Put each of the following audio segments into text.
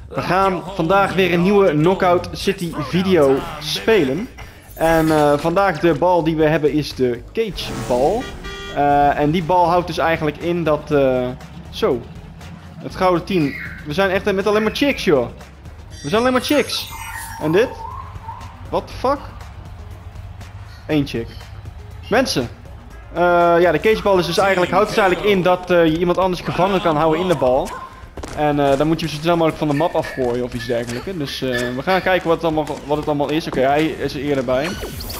We gaan vandaag weer een nieuwe Knockout City video spelen. En vandaag de bal die we hebben is de cage bal. En die bal houdt dus eigenlijk in dat... Zo. Het gouden team. We zijn echt met alleen maar chicks, joh. We zijn alleen maar chicks. En dit? What the fuck? Eén chick. Mensen. Ja, de cagebal is dus houdt dus eigenlijk in dat je iemand anders gevangen kan houden in de bal. En dan moet je zo snel mogelijk van de map afgooien of iets dergelijks. Dus we gaan kijken wat het allemaal is. Oké, hij is er eerder bij.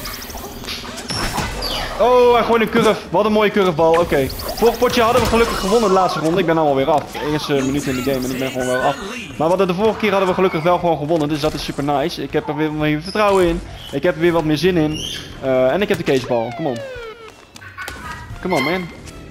Oh, hij gooit een curve. Wat een mooie curvebal. Oké. Vorig potje hadden we gelukkig gewonnen de laatste ronde. Ik ben allemaal weer af. De eerste minuut in de game en ik ben gewoon wel af. Maar de vorige keer hadden we gelukkig wel gewoon gewonnen. Dus dat is super nice. Ik heb er weer meer vertrouwen in. Ik heb er weer wat meer zin in. En ik heb de cagebal. Kom on. Come on, man.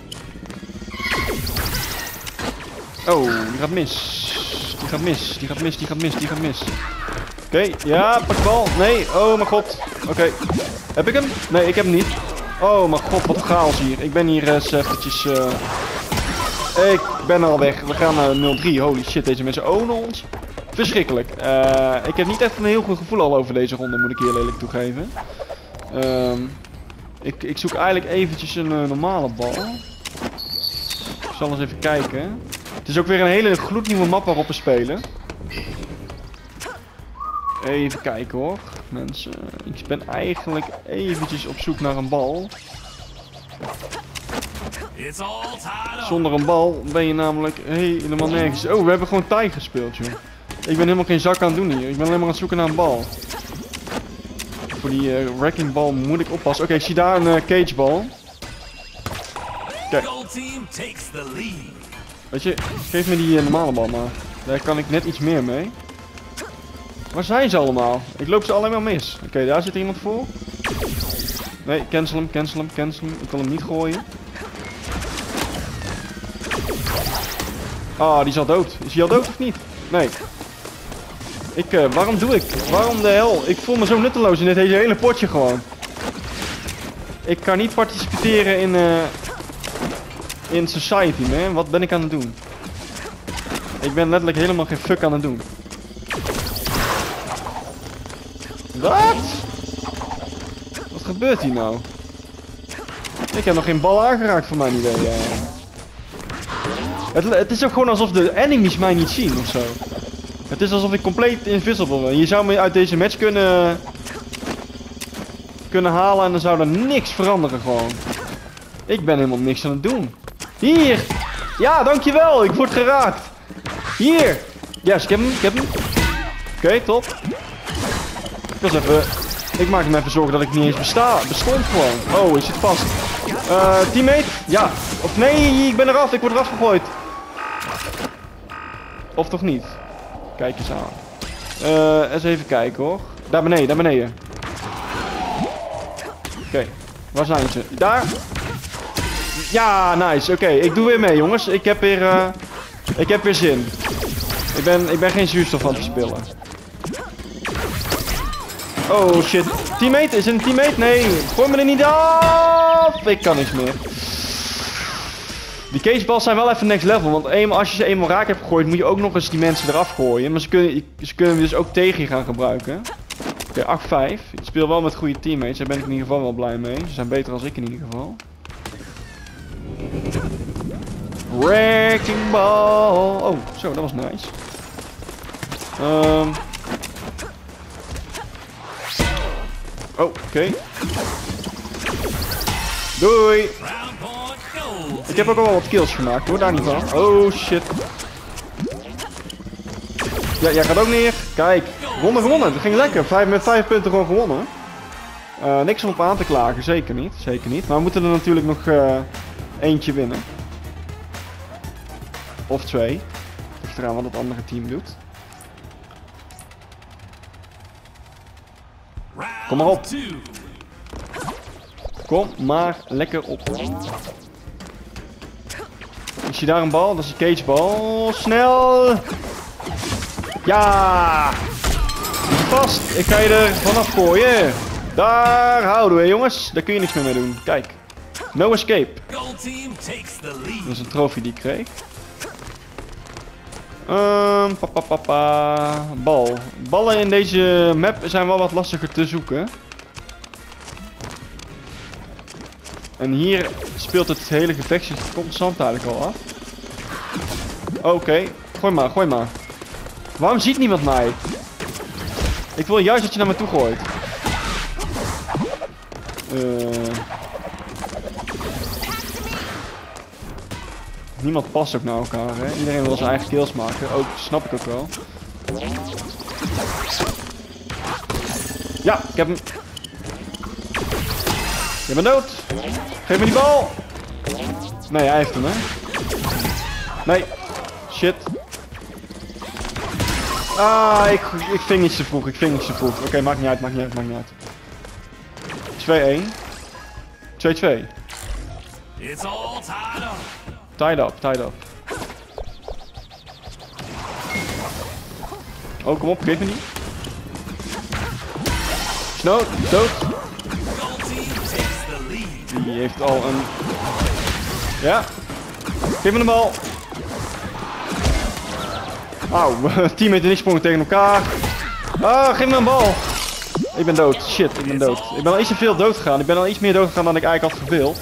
Oh, die gaat mis. Die gaat mis. Die gaat mis. Die gaat mis. Die gaat mis. Oké, ja, pak de bal. Nee, oh mijn god. Oké. Heb ik hem? Nee, ik heb hem niet. Oh mijn god, wat chaos hier. Ik ben hier eens eventjes... Ik ben al weg. We gaan naar 0-3. Holy shit, deze mensen ownen ons. Verschrikkelijk. Ik heb niet echt een heel goed gevoel al over deze ronde, moet ik hier lelijk toegeven. Ik zoek eigenlijk eventjes een normale bal. Ik zal eens even kijken. Het is ook weer een hele gloednieuwe map waarop we spelen. Even kijken hoor, mensen. Ik ben eigenlijk eventjes op zoek naar een bal. Zonder een bal ben je namelijk helemaal nergens. Oh, we hebben gewoon tij gespeeld, joh. Ik ben helemaal geen zak aan het doen hier. Ik ben alleen maar aan het zoeken naar een bal. Voor die wrecking bal moet ik oppassen. Oké, ik zie daar een cagebal. Kijk. Weet je, geef me die normale bal maar. Daar kan ik net iets meer mee. Waar zijn ze allemaal? Ik loop ze allemaal mis. Oké, daar zit er iemand voor. Nee, cancel hem, cancel hem, cancel hem. Ik wil hem niet gooien. Ah, die is al dood. Is hij al dood of niet? Nee. Waarom doe ik? Waarom de hel? Ik voel me zo nutteloos in dit hele potje gewoon. Ik kan niet participeren in society, man. Wat ben ik aan het doen? Ik ben letterlijk helemaal geen fuck aan het doen. Wat? Wat gebeurt hier nou? Ik heb nog geen bal aangeraakt voor mijn idee. Het is ook gewoon alsof de enemies mij niet zien ofzo. Het is alsof ik compleet invisible ben. Je zou me uit deze match kunnen halen en dan zou er niks veranderen gewoon. Ik ben helemaal niks aan het doen. Hier! Ja, dankjewel! Ik word geraakt! Hier! Yes, ik heb hem. Oké, top. Ik maak me even zorgen dat ik niet eens bestond gewoon. Oh, ik zit vast. Teammate? Ja. Of nee, ik ben eraf. Ik word eraf gegooid. Of toch niet? Kijk eens aan. Eens even kijken hoor. Daar beneden, daar beneden. Oké. Waar zijn ze? Daar. Ja, nice. Oké, ik doe weer mee jongens. Ik heb weer zin. Ik ben geen zuurstof aan het verspillen. Oh shit. Teammate? Is het een teammate? Nee. Gooi me er niet af. Ik kan niks meer. Die cageballs zijn wel even next level. Want als je ze eenmaal raak hebt gegooid, moet je ook nog eens die mensen eraf gooien. Maar ze kunnen dus ook tegen je gaan gebruiken. Oké, 8-5. Ik speel wel met goede teammates. Daar ben ik in ieder geval wel blij mee. Ze zijn beter dan ik in ieder geval. Wrecking ball. Oh, zo, dat was nice. Oh, oké. Doei. Ik heb ook al wel wat kills gemaakt hoor, daar niet van. Oh shit. Ja, jij gaat ook neer. Kijk, ronde gewonnen. Het ging lekker. Met 5 punten gewoon gewonnen. Niks om op aan te klagen, zeker niet. Zeker niet. Maar we moeten er natuurlijk nog eentje winnen. Of 2. Ligt eraan wat het andere team doet. Kom maar op. Kom maar lekker op. Ik zie daar een bal. Dat is een cagebal. Snel. Ja. Vast. Ik ga je er vanaf gooien. Daar houden we jongens. Daar kun je niks meer mee doen. Kijk. No escape. Dat is een trofee die ik kreeg. Bal. Ballen in deze map zijn wel wat lastiger te zoeken. En hier speelt het hele gevechtje constant eigenlijk al af. Oké, gooi maar, gooi maar. Waarom ziet niemand mij? Ik wil juist dat je naar me toe gooit. Niemand past ook naar elkaar, hè? Iedereen wil zijn eigen kills maken. Ook, snap ik ook wel. Ja, ik heb hem. Je bent dood. Geef me die bal. Nee, hij heeft hem, hè? Nee. Shit. Ah, ik ving iets te vroeg. Ik ving iets te vroeg. Oké, maakt niet uit, maakt niet uit, maakt niet uit. 2-1. 2-2. Tied up, tied up. Oh, kom op, geef me die. Snow, dood. Die heeft al een... Ja. Geef me de bal. Auw, teammate en ik sprongen tegen elkaar. Ah, geef me een bal. Ik ben dood. Shit, ik ben dood. Ik ben al iets te veel dood gegaan. Ik ben al iets meer dood gegaan dan ik eigenlijk had gewild.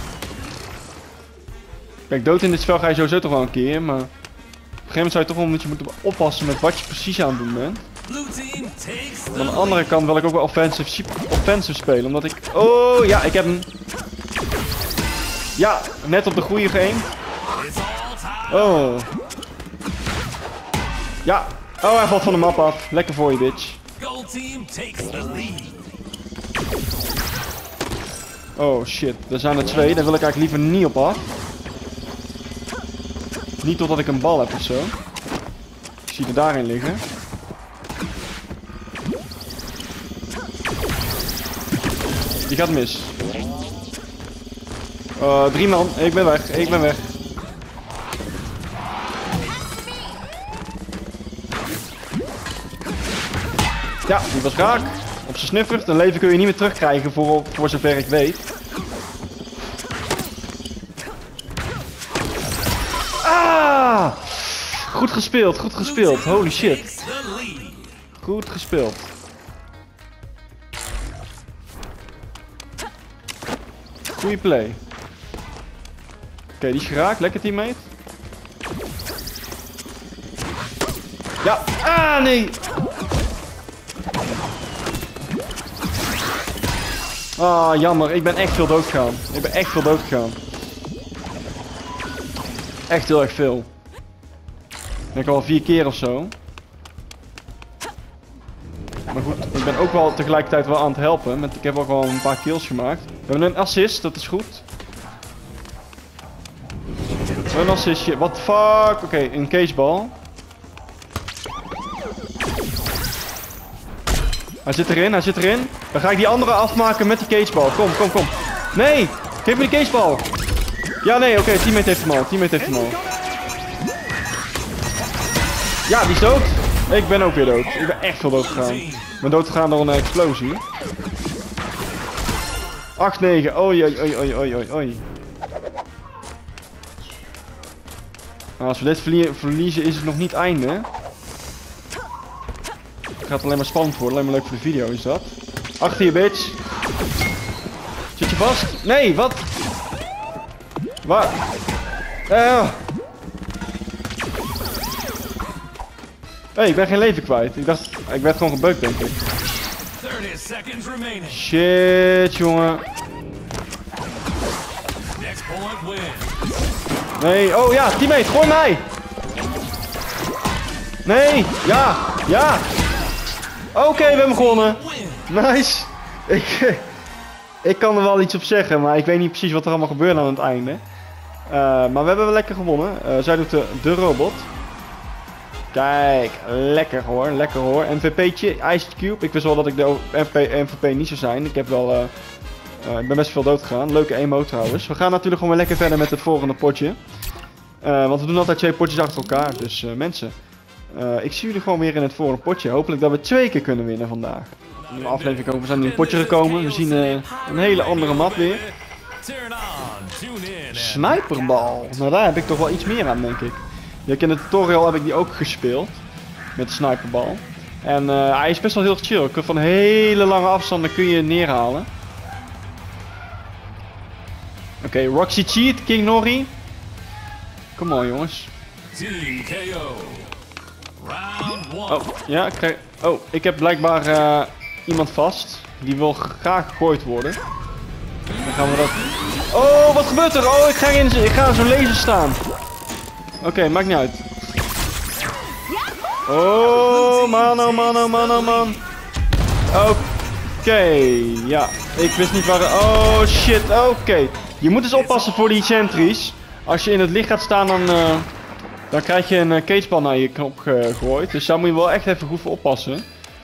Kijk, dood in dit spel ga je sowieso toch wel een keer, maar... Op een gegeven moment zou je toch wel een beetje moeten oppassen met wat je precies aan het doen bent. Maar aan de andere kant wil ik ook wel offensive spelen, omdat ik... Oh, ja, ik heb hem. Ja, net op de goede geëmd. Oh. Ja. Oh, hij valt van de map af. Lekker voor je, bitch. Oh, shit. Er zijn er twee. Daar wil ik eigenlijk liever niet op af. Niet totdat ik een bal heb of zo. Ik zie er daarin liggen. Die gaat mis. 3 man. Ik ben weg. Ik ben weg. Ja, die was raak. Op zijn snuffert. Een leven kun je niet meer terugkrijgen voor zover ik weet. Ah! Goed gespeeld, goed gespeeld. Holy shit. Goed gespeeld. Goeie play. Oké, die is geraakt. Lekker teammate. Ja. Ah, nee. Ah, jammer. Ik ben echt veel dood gegaan. Ik ben echt veel dood gegaan. Echt heel erg veel. Ik denk al 4 keer of zo. Maar goed, ik ben ook wel tegelijkertijd wel aan het helpen. Ik heb ook al een paar kills gemaakt. We hebben een assist, dat is goed. Een assistje. What the fuck? Oké, een caseball. Hij zit erin, hij zit erin. Dan ga ik die andere afmaken met die caseball. Kom, kom, kom. Nee! Geef me die caseball! Ja, nee, oké, teammate heeft hem al. Teammate heeft hem al. Ja, die is dood. Ik ben ook weer dood. Ik ben echt veel dood gegaan. Ik ben dood gegaan door een explosie. 8-9. Oei, oei, oei, oei, oei, oei, oei. Nou, als we dit verliezen is het nog niet einde. Het gaat alleen maar spannend worden. Alleen maar leuk voor de video is dat. Achter je, bitch. Zit je vast? Nee, wat? Waar? Hey, ik ben geen leven kwijt. Ik dacht, ik werd gewoon gebeukt, denk ik. Shit, jongen. Nee, oh ja, teammate, gooi mij! Nee, ja, ja! Oké, we hebben gewonnen. Nice. Ik kan er wel iets op zeggen, maar ik weet niet precies wat er allemaal gebeurde aan het einde. Maar we hebben wel lekker gewonnen. Zij doet de robot. Kijk, lekker hoor, lekker hoor. MVP'tje, Iced Cube. Ik wist wel dat ik de MVP niet zou zijn. Ik heb wel... ik ben best veel dood gegaan. Leuke emote trouwens. We gaan natuurlijk gewoon weer lekker verder met het volgende potje. Want we doen altijd 2 potjes achter elkaar. Dus mensen, ik zie jullie gewoon weer in het volgende potje. Hopelijk dat we 2 keer kunnen winnen vandaag. In de aflevering ook. We zijn in een potje gekomen. We zien een hele andere map weer. Sniperbal. Nou, daar heb ik toch wel iets meer aan, denk ik. In de tutorial heb ik die ook gespeeld. Met de sniperbal. En hij is best wel heel chill. Van hele lange afstanden kun je neerhalen. Oké, Roxy Cheat, King Nori. Kom on jongens. Oh, ja, ik heb blijkbaar iemand vast. Die wil graag gegooid worden. Dan gaan we dat... Oh, wat gebeurt er? Oh, ik ga zo'n laser staan. Oké, maakt niet uit. Oh, man, oh man, oh man, oh man. Oké, ja. Ik wist niet waar... Oh, shit, oké. Je moet dus oppassen voor die sentries. Als je in het licht gaat staan, dan krijg je een cagebal naar je knop gegooid. Dus daar moet je wel echt even goed voor oppassen.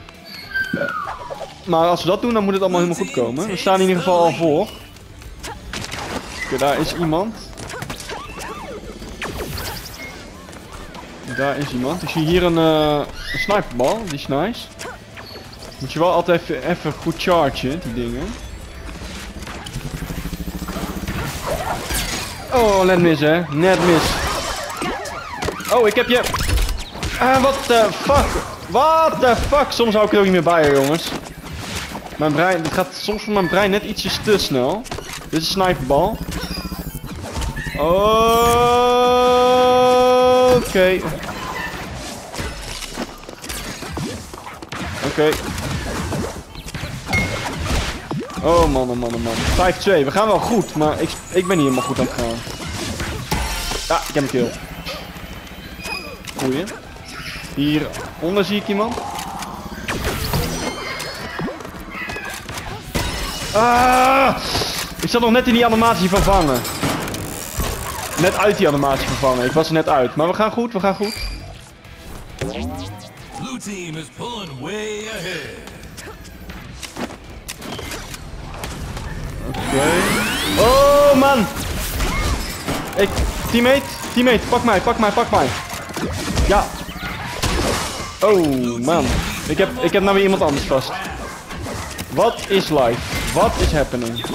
Maar als we dat doen, dan moet het allemaal helemaal goed komen. We staan in ieder geval al voor. Oké, daar is iemand. Daar is iemand. Ik zie hier een sniperbal. Die is nice. Moet je wel altijd even goed chargen, die dingen. Oh, net mis hè. Net mis. Oh, ik heb je... what the fuck? What the fuck? Soms hou ik het ook niet meer bij, jongens. Mijn brein... Het gaat soms voor mijn brein net ietsjes te snel. Dit is een sniperbal. Oké. Oké. Oh man, oh man, oh man. 5-2. We gaan wel goed, maar ik ben niet helemaal goed aan het gaan. Ja, ik heb een kill. Goeie. Hieronder zie ik iemand. Ah! Ik zat nog net in die animatie van vangen. Net uit die animatie van vangen. Ik was er net uit. Maar we gaan goed, we gaan goed. Blue team is pulling way ahead. Oké. Oh man! Teammate, pak mij. Ja. Oh man. Ik heb nou weer iemand anders vast. Wat is live? Wat is happening?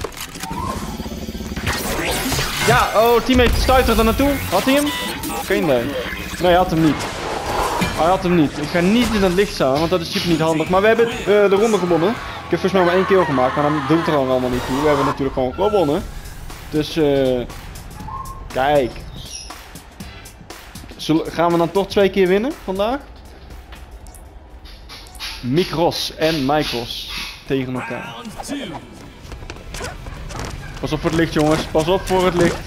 Ja, oh, teammate stuitert er naartoe. Had hij hem? Geen idee. Nee, hij had hem niet. Hij had hem niet. Ik ga niet in het licht staan, want dat is super niet handig. Maar we hebben de ronde gewonnen. Ik heb volgens mij maar 1 kill gemaakt, maar dan doet het er allemaal niet toe. We hebben natuurlijk gewoon gewonnen. Dus, kijk. Gaan we dan toch 2 keer winnen vandaag? Mikros en Mikros tegen elkaar. Pas op voor het licht, jongens. Pas op voor het licht.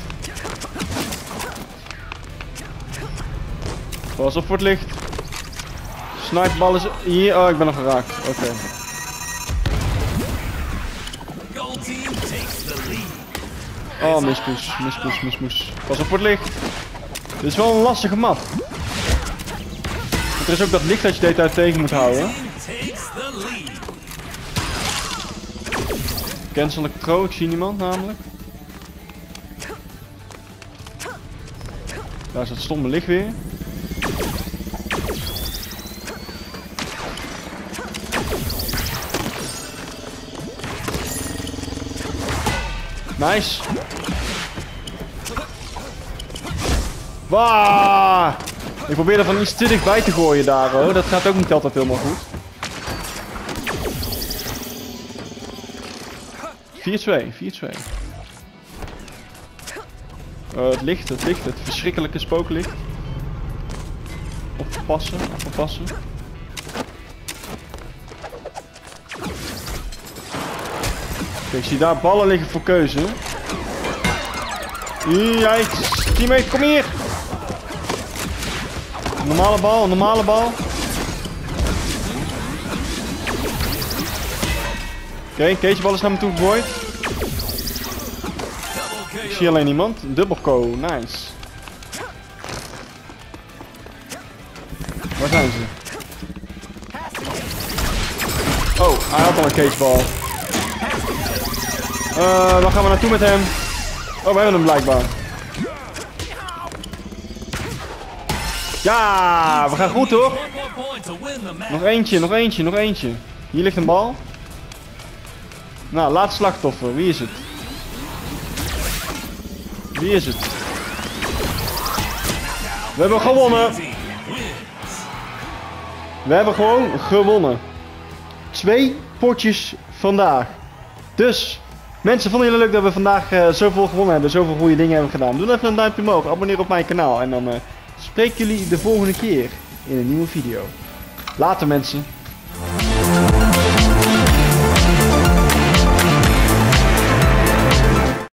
Pas op voor het licht. Snipebal is hier. Oh, ik ben nog geraakt. Oké. Oh, mispoes. Pas op voor het licht. Dit is wel een lastige map. Want er is ook dat licht dat je de hele tijd tegen moet houden. Cancel ik pro, ik zie niemand namelijk. Daar is het stomme licht weer. Nice. Waaah! Ik probeer er van iets te dichtbij te gooien daar hoor. Dat gaat ook niet altijd helemaal goed. 4-2. Het licht, het verschrikkelijke spooklicht. Oppassen. Kijk, ik zie daar ballen liggen voor keuze. Yikes. Teammate, kom hier. Normale bal. Oké, cagebal is naar me toe gegooid. Ik zie alleen iemand. Dubbelco, nice. Waar zijn ze? Oh, hij had al een cagebal. Waar gaan we naartoe met hem? Oh, we hebben hem blijkbaar. Ja, we gaan goed hoor. Nog eentje. Hier ligt een bal. Nou, laatste slachtoffer. Wie is het? We hebben gewonnen. We hebben gewoon gewonnen. 2 potjes vandaag. Dus, mensen, vonden jullie leuk dat we vandaag zoveel gewonnen hebben, zoveel goede dingen hebben gedaan? Doe even een duimpje omhoog, abonneer op mijn kanaal en dan spreek jullie de volgende keer in een nieuwe video. Later mensen.